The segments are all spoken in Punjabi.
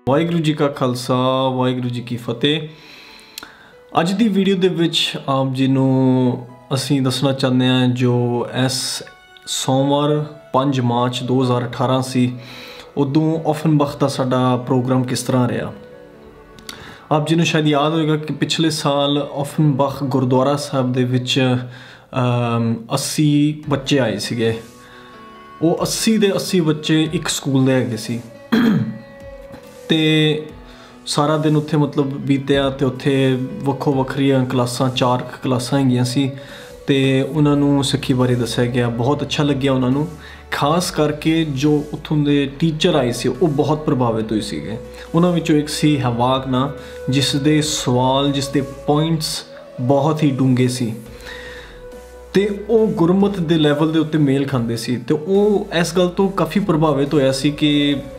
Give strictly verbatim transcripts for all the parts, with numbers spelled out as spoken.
ਵਾਹਿਗੁਰੂ ਜੀ ਕਾ ਖਾਲਸਾ ਵਾਹਿਗੁਰੂ ਜੀ ਕੀ ਫਤਿਹ। ਅੱਜ ਦੀ ਵੀਡੀਓ ਦੇ ਵਿੱਚ ਆਪ ਜੀ ਨੂੰ ਅਸੀਂ ਦੱਸਣਾ ਚਾਹੁੰਦੇ ਹਾਂ ਜੋ ਇਸ ਸੋਮਵਾਰ ਪੰਜ ਮਾਰਚ ਦੋ ਹਜ਼ਾਰ ਅਠਾਰਾਂ ਸੀ ਉਦੋਂ ਔਫਨਬਖ ਦਾ ਸਾਡਾ ਪ੍ਰੋਗਰਾਮ ਕਿਸ ਤਰ੍ਹਾਂ ਰਿਹਾ। ਆਪ ਜੀ ਨੂੰ ਸ਼ਾਇਦ ਯਾਦ ਹੋਏਗਾ ਕਿ ਪਿਛਲੇ ਸਾਲ ਔਫਨਬਖ ਗੁਰਦੁਆਰਾ ਸਾਹਿਬ ਦੇ ਵਿੱਚ अस्सी ਬੱਚੇ ਆਏ ਸੀਗੇ। ਉਹ अस्सी ਦੇ अस्सी ਬੱਚੇ ਇੱਕ ਸਕੂਲ ਦੇ ਹੈਗੇ ਸੀ ਤੇ ਸਾਰਾ ਦਿਨ ਉੱਥੇ ਮਤਲਬ ਬੀਤਿਆ ਤੇ ਉੱਥੇ ਵੱਖੋ ਵੱਖਰੀਆਂ ਕਲਾਸਾਂ ਚਾਰ ਕਲਾਸਾਂ ਹੈਗੀਆਂ ਸੀ ਤੇ ਉਹਨਾਂ ਨੂੰ ਸਿੱਖੀ ਬਾਰੇ ਦੱਸਿਆ ਗਿਆ। ਬਹੁਤ ਅੱਛਾ ਲੱਗਿਆ ਉਹਨਾਂ ਨੂੰ, ਖਾਸ ਕਰਕੇ ਜੋ ਉੱਥੋਂ ਦੇ ਟੀਚਰ ਆਏ ਸੀ ਉਹ ਬਹੁਤ ਪ੍ਰਭਾਵਿਤ ਹੋਏ ਸੀਗੇ। ਉਹਨਾਂ ਵਿੱਚੋਂ ਇੱਕ ਸੀ ਹਵਾਗਨਾ, ਜਿਸ ਦੇ ਸਵਾਲ ਜਿਸ ਦੇ ਪੁਆਇੰਟਸ ਬਹੁਤ ਹੀ ਡੂੰਘੇ ਸੀ ਤੇ ਉਹ ਗੁਰਮਤ ਦੇ ਲੈਵਲ ਦੇ ਉੱਤੇ ਮੇਲ ਖਾਂਦੇ ਸੀ ਤੇ ਉਹ ਇਸ ਗੱਲ ਤੋਂ ਕਾਫੀ ਪ੍ਰਭਾਵਿਤ ਹੋਇਆ ਸੀ ਕਿ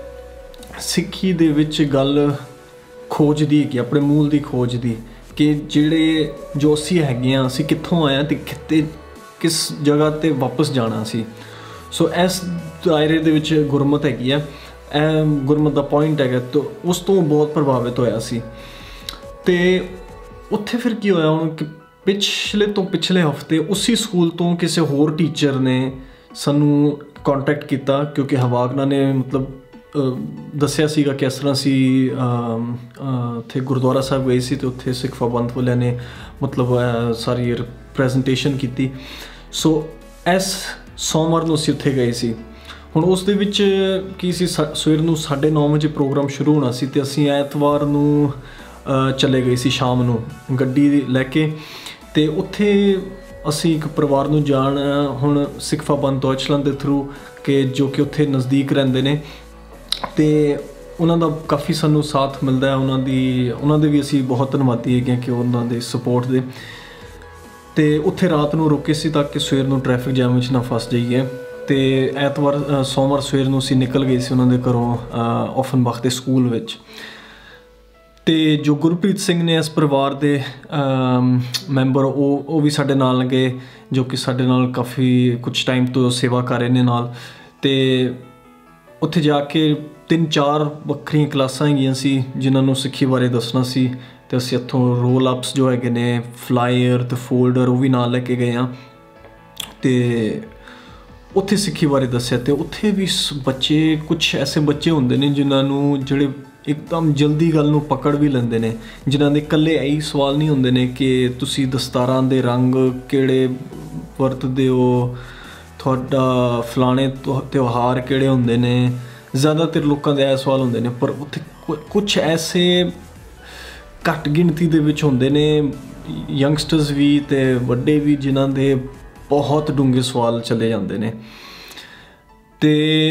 ਸਿੱਖੀ ਦੇ ਵਿੱਚ ਗੱਲ ਖੋਜ ਦੀ ਕਿ ਆਪਣੇ ਮੂਲ ਦੀ ਖੋਜ ਦੀ, ਕਿ ਜਿਹੜੇ ਜੋ ਅਸੀਂ ਹੈਗੇ ਹਾਂ ਅਸੀਂ ਕਿੱਥੋਂ ਆਏ ਹਾਂ ਤੇ ਕਿਤੇ ਕਿਸ ਜਗ੍ਹਾ 'ਤੇ ਵਾਪਸ ਜਾਣਾ ਸੀ। ਸੋ ਇਸ ਦਾਇਰੇ ਦੇ ਵਿੱਚ ਗੁਰਮਤ ਹੈਗੀ ਆ, ਇਹ ਗੁਰਮਤ ਦਾ ਪੁਆਇੰਟ ਹੈਗਾ। ਤਾਂ ਉਸ ਤੋਂ ਬਹੁਤ ਪ੍ਰਭਾਵਿਤ ਹੋਇਆ ਸੀ ਤੇ ਉੱਥੇ ਫਿਰ ਕੀ ਹੋਇਆ ਹੁਣ ਕਿ ਪਿਛਲੇ ਤੋਂ ਪਿਛਲੇ ਹਫਤੇ ਉਸੇ ਸਕੂਲ ਤੋਂ ਕਿਸੇ ਹੋਰ ਟੀਚਰ ਨੇ ਸਾਨੂੰ ਕੰਟੈਕਟ ਕੀਤਾ, ਕਿਉਂਕਿ ਹਵਾਗਨਾ ਨੇ ਮਤਲਬ ਦੱਸਿਆ ਸੀਗਾ ਕਿ ਇਸ ਤਰ੍ਹਾਂ ਅਸੀਂ ਉੱਥੇ ਗੁਰਦੁਆਰਾ ਸਾਹਿਬ ਗਏ ਸੀ ਤੇ ਉੱਥੇ ਸਿੱਖ ਪਾਬੰਦ ਵਾਲਿਆਂ ਨੇ ਮਤਲਬ ਸਾਰੀ ਪ੍ਰੈਜੈਂਟੇਸ਼ਨ ਕੀਤੀ। ਸੋ ਇਸ ਸੋਮਵਾਰ ਨੂੰ ਅਸੀਂ ਉੱਥੇ ਗਏ ਸੀ। ਹੁਣ ਉਸ ਦੇ ਵਿੱਚ ਕੀ ਸੀ, ਸਵੇਰ ਨੂੰ ਸਾਢੇ ਨੌ ਵਜੇ ਪ੍ਰੋਗਰਾਮ ਸ਼ੁਰੂ ਹੋਣਾ ਸੀ ਤੇ ਅਸੀਂ ਐਤਵਾਰ ਨੂੰ ਚਲੇ ਗਏ ਸੀ ਸ਼ਾਮ ਨੂੰ ਗੱਡੀ ਲੈ ਕੇ ਤੇ ਉੱਥੇ ਅਸੀਂ ਇੱਕ ਪਰਿਵਾਰ ਨੂੰ ਜਾਣ ਹੁਣ ਸਿੱਖ ਪਾਬੰਦ ਡਾਇਚਲੈਂਡ ਦੇ ਥਰੂ ਕਿ ਜੋ ਕਿ ਉੱਥੇ ਨਜ਼ਦੀਕ ਰਹਿੰਦੇ ਨੇ ਤੇ ਉਹਨਾਂ ਦਾ ਕਾਫੀ ਸਾਨੂੰ ਸਾਥ ਮਿਲਦਾ ਹੈ। ਉਹਨਾਂ ਦੀ ਉਹਨਾਂ ਦੇ ਵੀ ਅਸੀਂ ਬਹੁਤ ਧੰਨਵਾਦੀ ਹੈਗੇ ਕਿ ਉਹਨਾਂ ਦੇ ਸਪੋਰਟ ਦੇ। ਤੇ ਉੱਥੇ ਰਾਤ ਨੂੰ ਰੁਕੇ ਸੀ ਤਾਂ ਕਿ ਸਵੇਰ ਨੂੰ ਟ੍ਰੈਫਿਕ ਜੈਮ ਵਿੱਚ ਨਾ ਫਸ ਜਾਈਏ। ਤੇ ਐਤਵਾਰ ਸੋਮਵਾਰ ਸਵੇਰ ਨੂੰ ਅਸੀਂ ਨਿਕਲ ਗਏ ਸੀ ਉਹਨਾਂ ਦੇ ਘਰੋਂ ਔਫਨਬਖ ਦੇ ਸਕੂਲ ਵਿੱਚ। ਤੇ ਜੋ ਗੁਰਪ੍ਰੀਤ ਸਿੰਘ ਨੇ ਇਸ ਪਰਿਵਾਰ ਦੇ ਮੈਂਬਰ ਉਹ ਉਹ ਵੀ ਸਾਡੇ ਨਾਲ ਗਏ, ਜੋ ਕਿ ਸਾਡੇ ਨਾਲ ਕਾਫੀ ਕੁਛ ਟਾਈਮ ਤੋਂ ਸੇਵਾ ਕਰ ਰਹੇ ਨੇ ਨਾਲ। ਤੇ ਉੱਥੇ ਜਾ ਕੇ ਤਿੰਨ ਚਾਰ ਵੱਖਰੀਆਂ ਕਲਾਸਾਂ ਹੈਗੀਆਂ ਸੀ ਜਿਨ੍ਹਾਂ ਨੂੰ ਸਿੱਖੀ ਬਾਰੇ ਦੱਸਣਾ ਸੀ ਤੇ ਅਸੀਂ ਇੱਥੋਂ ਰੋਲ ਅਪਸ ਜੋ ਹੈਗੇ ਨੇ, ਫਲਾਇਰ ਤੇ ਫੋਲਡਰ ਉਹ ਵੀ ਨਾਲ ਲੈ ਕੇ ਗਏ ਹਾਂ ਤੇ ਉੱਥੇ ਸਿੱਖੀ ਬਾਰੇ ਦੱਸਿਆ। ਤੇ ਉੱਥੇ ਵੀ ਬੱਚੇ ਕੁਛ ਐਸੇ ਬੱਚੇ ਹੁੰਦੇ ਨੇ ਜਿਨ੍ਹਾਂ ਨੂੰ ਜਿਹੜੇ ਇੱਕਦਮ ਜਲਦੀ ਗੱਲ ਨੂੰ ਪਕੜ ਵੀ ਲੈਂਦੇ ਨੇ, ਜਿਨ੍ਹਾਂ ਦੇ ਇਕੱਲੇ ਇਹੀ ਸਵਾਲ ਨਹੀਂ ਹੁੰਦੇ ਨੇ ਕਿ ਤੁਸੀਂ ਦਸਤਾਰਾਂ ਦੇ ਰੰਗ ਕਿਹੜੇ ਵਰਤਦੇ ਹੋ, ਤੁਹਾਡਾ ਫਲਾਣੇ ਤਿਉਹਾਰ ਕਿਹੜੇ ਹੁੰਦੇ ਨੇ। ਜ਼ਿਆਦਾਤਰ ਲੋਕਾਂ ਦੇ ਇਹ ਸਵਾਲ ਹੁੰਦੇ ਨੇ, ਪਰ ਉੱਥੇ ਕੁਛ ਐਸੇ ਘੱਟ ਗਿਣਤੀ ਦੇ ਵਿੱਚ ਹੁੰਦੇ ਨੇ ਯੰਗਸਟਰਸ ਵੀ ਤੇ ਵੱਡੇ ਵੀ ਜਿਨ੍ਹਾਂ ਦੇ ਬਹੁਤ ਡੂੰਘੇ ਸਵਾਲ ਚਲੇ ਜਾਂਦੇ ਨੇ। ਤੇ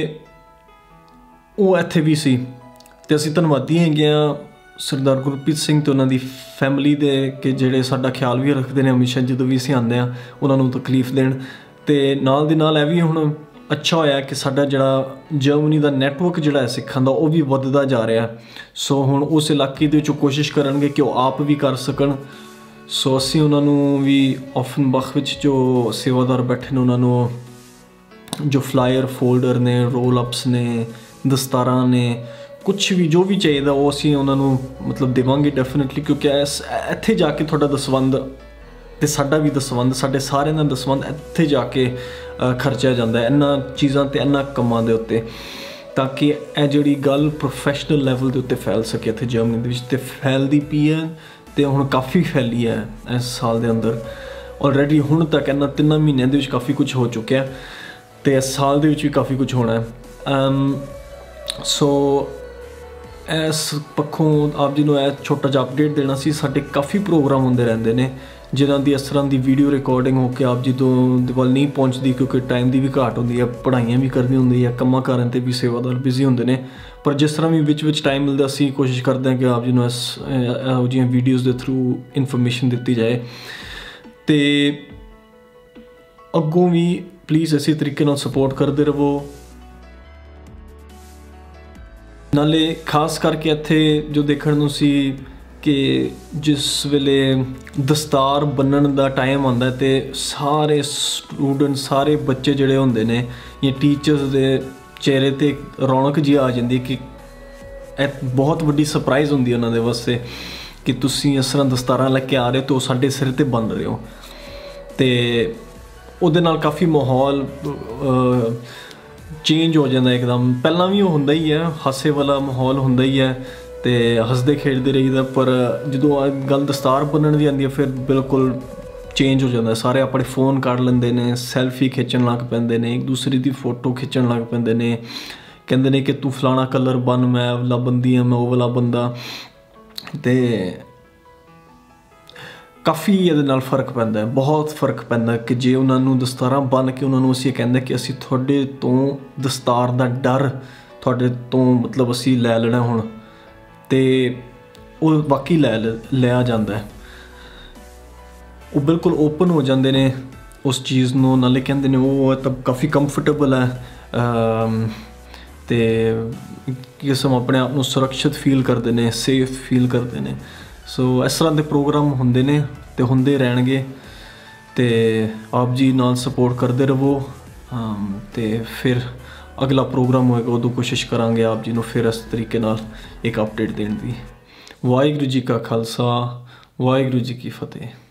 ਉਹ ਇੱਥੇ ਵੀ ਸੀ ਤੇ ਅਸੀਂ ਧੰਨਵਾਦੀ ਹੈਗੇ ਹਾਂ ਸਰਦਾਰ ਗੁਰਪ੍ਰੀਤ ਸਿੰਘ ਤੇ ਉਹਨਾਂ ਦੀ ਫੈਮਿਲੀ ਦੇ ਕਿ ਜਿਹੜੇ ਸਾਡਾ ਖਿਆਲ ਵੀ ਰੱਖਦੇ ਨੇ ਹਮੇਸ਼ਾ ਜਦੋਂ ਵੀ ਅਸੀਂ ਆਉਂਦੇ ਹਾਂ ਉਹਨਾਂ ਨੂੰ ਤਕਲੀਫ ਦੇਣ। ਤੇ ਨਾਲ ਦੀ ਨਾਲ ਇਹ ਵੀ ਹੁਣ ਅੱਛਾ ਹੋਇਆ ਕਿ ਸਾਡਾ ਜਿਹੜਾ ਜਰਮਨੀ ਦਾ ਨੈਟਵਰਕ ਜਿਹੜਾ ਹੈ ਸਿੱਖਾਂ ਦਾ ਉਹ ਵੀ ਵੱਧਦਾ ਜਾ ਰਿਹਾ। ਸੋ ਹੁਣ ਉਸ ਇਲਾਕੇ ਦੇ ਵਿੱਚੋਂ ਕੋਸ਼ਿਸ਼ ਕਰਨਗੇ ਕਿ ਉਹ ਆਪ ਵੀ ਕਰ ਸਕਣ। ਸੋ ਅਸੀਂ ਉਹਨਾਂ ਨੂੰ ਵੀ ਔਫਨਬਖ ਵਿੱਚ ਜੋ ਸੇਵਾਦਾਰ ਬੈਠੇ ਨੇ ਉਹਨਾਂ ਨੂੰ ਜੋ ਫਲਾਇਰ ਫੋਲਡਰ ਨੇ, ਰੋਲ ਅਪਸ ਨੇ, ਦਸਤਾਰਾਂ ਨੇ, ਕੁਛ ਵੀ ਜੋ ਵੀ ਚਾਹੀਦਾ ਉਹ ਅਸੀਂ ਉਹਨਾਂ ਨੂੰ ਮਤਲਬ ਦੇਵਾਂਗੇ ਡੈਫੀਨੇਟਲੀ, ਕਿਉਂਕਿ ਇਸ ਇੱਥੇ ਜਾ ਕੇ ਤੁਹਾਡਾ ਦਸਵੰਧ ਤੇ ਸਾਡਾ ਵੀ ਦਸਵੰਧ, ਸਾਡੇ ਸਾਰਿਆਂ ਦਾ ਦਸਵੰਧ ਇੱਥੇ ਜਾ ਕੇ ਖਰਚਿਆ ਜਾਂਦਾ ਹੈ ਇਹਨਾਂ ਚੀਜ਼ਾਂ ਤੇ ਇਹਨਾਂ ਕੰਮਾਂ ਦੇ ਉੱਤੇ, ਤਾਂ ਕਿ ਇਹ ਜਿਹੜੀ ਗੱਲ ਪ੍ਰੋਫੈਸ਼ਨਲ ਲੈਵਲ ਦੇ ਉੱਤੇ ਫੈਲ ਸਕੇ ਇੱਥੇ ਜਰਮਨੀ ਦੇ ਵਿੱਚ। ਤੇ ਫੈਲਦੀ ਪਈ ਹੈ ਤੇ ਹੁਣ ਕਾਫੀ ਫੈਲੀ ਹੈ ਇਸ ਸਾਲ ਦੇ ਅੰਦਰ ਆਲਰੇਡੀ। ਹੁਣ ਤੱਕ ਇਹਨਾਂ ਤਿੰਨਾਂ ਮਹੀਨਿਆਂ ਦੇ ਵਿੱਚ ਕਾਫੀ ਕੁਛ ਹੋ ਚੁੱਕਿਆ ਤੇ ਇਸ ਸਾਲ ਦੇ ਵਿੱਚ ਵੀ ਕਾਫੀ ਕੁਛ ਹੋਣਾ ਹੈ। ਸੋ ਇਸ ਪੱਖੋਂ ਆਪ ਜੀ ਨੂੰ ਇਹ ਛੋਟਾ ਜਿਹਾ ਅਪਡੇਟ ਦੇਣਾ ਸੀ। ਸਾਡੇ ਕਾਫੀ ਪ੍ਰੋਗਰਾਮ ਹੁੰਦੇ ਰਹਿੰਦੇ ਨੇ ਜਿਨ੍ਹਾਂ ਦੀ ਇਸ ਤਰ੍ਹਾਂ ਦੀ ਵੀਡੀਓ ਰਿਕਾਰਡਿੰਗ ਹੋ ਕੇ ਆਪ ਜੀ ਤੋਂ ਵੱਲ ਨਹੀਂ ਪਹੁੰਚਦੀ, ਕਿਉਂਕਿ ਟਾਈਮ ਦੀ ਵੀ ਘਾਟ ਹੁੰਦੀ ਹੈ, ਪੜ੍ਹਾਈਆਂ ਵੀ ਕਰਨੀ ਹੁੰਦੀ ਹੈ, ਕੰਮਾਂ ਕਾਰਾਂ 'ਤੇ ਵੀ ਸੇਵਾਦਾਰ ਬਿਜ਼ੀ ਹੁੰਦੇ ਨੇ। ਪਰ ਜਿਸ ਤਰ੍ਹਾਂ ਵੀ ਵਿੱਚ ਵਿੱਚ ਟਾਈਮ ਮਿਲਦਾ ਅਸੀਂ ਕੋਸ਼ਿਸ਼ ਕਰਦੇ ਹਾਂ ਕਿ ਆਪ ਜੀ ਨੂੰ ਇਸ ਇਹੋ ਜਿਹੀਆਂ ਵੀਡੀਓਜ਼ ਦੇ ਥਰੂ ਇਨਫੋਰਮੇਸ਼ਨ ਦਿੱਤੀ ਜਾਏ। ਤੇ ਅੱਗੋਂ ਵੀ ਪਲੀਜ਼ ਇਸੇ ਤਰੀਕੇ ਨਾਲ ਸਪੋਰਟ ਕਰਦੇ ਰਹੋ। ਨਾਲੇ ਖਾਸ ਕਰਕੇ ਇੱਥੇ ਜੋ ਦੇਖਣ ਨੂੰ ਸੀ ਕਿ ਜਿਸ ਵੇਲੇ ਦਸਤਾਰ ਬੰਨਣ ਦਾ ਟਾਈਮ ਆਉਂਦਾ ਤੇ ਸਾਰੇ ਸਟੂਡੈਂਟ ਸਾਰੇ ਬੱਚੇ ਜਿਹੜੇ ਹੁੰਦੇ ਨੇ ਜਾਂ ਟੀਚਰਸ ਦੇ ਚਿਹਰੇ 'ਤੇ ਰੌਣਕ ਜਿਹੀ ਆ ਜਾਂਦੀ ਕਿ ਇਹ ਬਹੁਤ ਵੱਡੀ ਸਰਪ੍ਰਾਈਜ਼ ਹੁੰਦੀ ਹੈ ਉਹਨਾਂ ਦੇ ਵਾਸਤੇ ਕਿ ਤੁਸੀਂ ਇਸ ਤਰ੍ਹਾਂ ਦਸਤਾਰਾਂ ਲੈ ਕੇ ਆ ਰਹੇ ਹੋ ਤੇ ਉਹ ਸਾਡੇ ਸਿਰ ਤੇ ਬੰਨ ਰਹੇ ਹੋ। ਤੇ ਉਹਦੇ ਨਾਲ ਕਾਫੀ ਮਾਹੌਲ ਚੇਂਜ ਹੋ ਜਾਂਦਾ ਇੱਕਦਮ। ਪਹਿਲਾਂ ਵੀ ਉਹ ਹੁੰਦਾ ਹੀ ਹੈ, ਹਾਸੇ ਵਾਲਾ ਮਾਹੌਲ ਹੁੰਦਾ ਹੀ ਹੈ ਤੇ ਹੱਸਦੇ ਖੇਡਦੇ ਰਹੀਦਾ, ਪਰ ਜਦੋਂ ਗੱਲ ਦਸਤਾਰ ਬੰਨਣ ਦੀ ਆਉਂਦੀ ਹੈ ਫਿਰ ਬਿਲਕੁਲ ਚੇਂਜ ਹੋ ਜਾਂਦਾ। ਸਾਰੇ ਆਪਣੇ ਫ਼ੋਨ ਕੱਢ ਲੈਂਦੇ ਨੇ, ਸੈਲਫੀ ਖਿੱਚਣ ਲੱਗ ਪੈਂਦੇ ਨੇ, ਇੱਕ ਦੂਸਰੇ ਦੀ ਫੋਟੋ ਖਿੱਚਣ ਲੱਗ ਪੈਂਦੇ ਨੇ, ਕਹਿੰਦੇ ਨੇ ਕਿ ਤੂੰ ਫਲਾਣਾ ਕਲਰ ਬੰਨ, ਮੈਂ ਇਹ ਵਾਲਾ ਬੰਦੀ ਹਾਂ, ਮੈਂ ਉਹ ਵਾਲਾ ਬੰਦਾ। ਤੇ ਕਾਫੀ ਇਹਦੇ ਨਾਲ ਫ਼ਰਕ ਪੈਂਦਾ ਹੈ, ਬਹੁਤ ਫ਼ਰਕ ਪੈਂਦਾ ਕਿ ਜੇ ਉਹਨਾਂ ਨੂੰ ਦਸਤਾਰਾਂ ਬੰਨ੍ਹ ਕੇ ਉਹਨਾਂ ਨੂੰ ਅਸੀਂ ਕਹਿੰਦੇ ਕਿ ਅਸੀਂ ਤੁਹਾਡੇ ਤੋਂ ਦਸਤਾਰ ਦਾ ਡਰ ਤੁਹਾਡੇ ਤੋਂ ਮਤਲਬ ਅਸੀਂ ਲੈ ਲੈਣਾ ਹੁਣ, ਤੇ ਉਹ ਬਾਕੀ ਲੈ ਲਿਆ ਜਾਂਦਾ ਹੈ। ਉਹ ਬਿਲਕੁਲ ਓਪਨ ਹੋ ਜਾਂਦੇ ਨੇ ਉਸ ਚੀਜ਼ ਨੂੰ, ਨਾਲੇ ਕਹਿੰਦੇ ਨੇ ਉਹ ਤਾਂ ਕਾਫੀ ਕੰਫਰਟੇਬਲ ਹੈ ਤੇ ਕਿਸਮ ਆਪਣੇ ਆਪ ਨੂੰ ਸੁਰੱਖਿਅਤ ਫੀਲ ਕਰਦੇ ਨੇ, ਸੇਫ ਫੀਲ ਕਰਦੇ ਨੇ। ਸੋ ਇਸ ਤਰ੍ਹਾਂ ਦੇ ਪ੍ਰੋਗਰਾਮ ਹੁੰਦੇ ਨੇ ਤੇ ਹੁੰਦੇ ਰਹਿਣਗੇ ਤੇ ਆਪ ਜੀ ਨਾਲ ਸਪੋਰਟ ਕਰਦੇ ਰਹੋ। ਤੇ ਫਿਰ ਅਗਲਾ ਪ੍ਰੋਗਰਾਮ ਹੋਏਗਾ ਉਦੋਂ ਕੋਸ਼ਿਸ਼ ਕਰਾਂਗੇ ਆਪ ਜੀ ਨੂੰ ਫਿਰ ਇਸ ਤਰੀਕੇ ਨਾਲ ਇੱਕ ਅਪਡੇਟ ਦੇਣ ਦੀ। ਵਾਹਿਗੁਰੂ ਜੀ ਕਾ ਖਾਲਸਾ, ਵਾਹਿਗੁਰੂ ਜੀ ਕੀ ਫਤਿਹ।